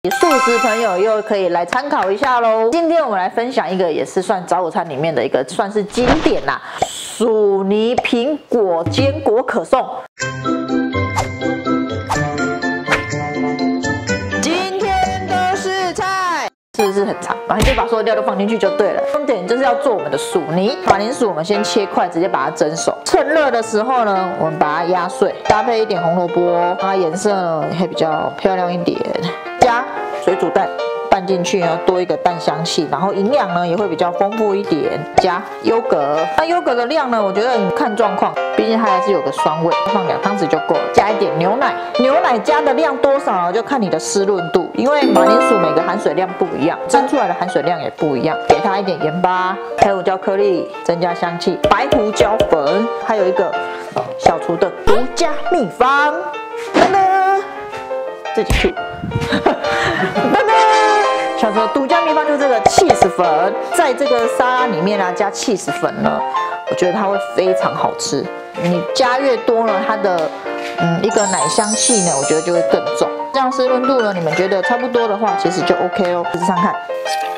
素食朋友又可以来参考一下喽。今天我们来分享一个也是算早午餐里面的一个算是经典啦，薯泥苹果坚果可颂。今天的试菜是不是很长？然后就把所有料都放进去就对了。重点就是要做我们的薯泥。马铃薯我们先切块，直接把它蒸熟。趁热的时候呢，我们把它压碎，搭配一点红萝卜，让它颜色呢会比较漂亮一点。加水煮蛋拌进去呢，多一个蛋香气，然后营养呢也会比较丰富一点。加优格，那优格的量呢，我觉得你看状况，毕竟它还是有个酸味，放2汤匙就够了。加一点牛奶，牛奶加的量多少呢，就看你的湿润度，因为马铃薯每个含水量不一样，蒸出来的含水量也不一样。给它一点盐巴，黑胡椒颗粒增加香气，白胡椒粉，还有一个小厨的独家秘方，噔噔，自己去。噔噔，小时候独家秘方就是这个 cheese 粉，在这个沙拉里面啊加 cheese 粉呢，我觉得它会非常好吃。你加越多呢，它的一个奶香气呢，我觉得就会更重。这样湿润度呢，你们觉得差不多的话，其实就 OK 哦。试试看看，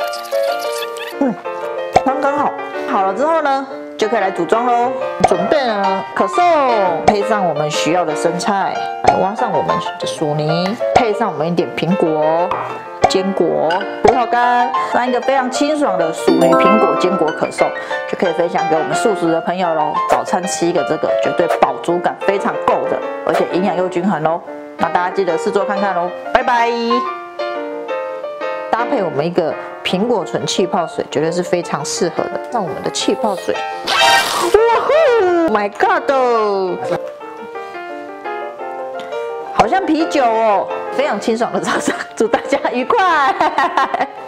刚刚好。好了之后呢，就可以来组装喽。准备了可颂，配上我们需要的生菜，来挖上我们的薯泥，配上我们一点苹果、坚果、葡萄干，上一个非常清爽的薯泥苹果坚果可颂，就可以分享给我们素食的朋友喽。早餐吃一个这个，绝对饱足感非常够的，而且营养又均衡喽。那大家记得试做看看喽，拜拜。搭配我们一个苹果纯气泡水，绝对是非常适合的。让我们的气泡水，哇呼 ，My God， 好像啤酒哦，非常清爽的早上，祝大家愉快。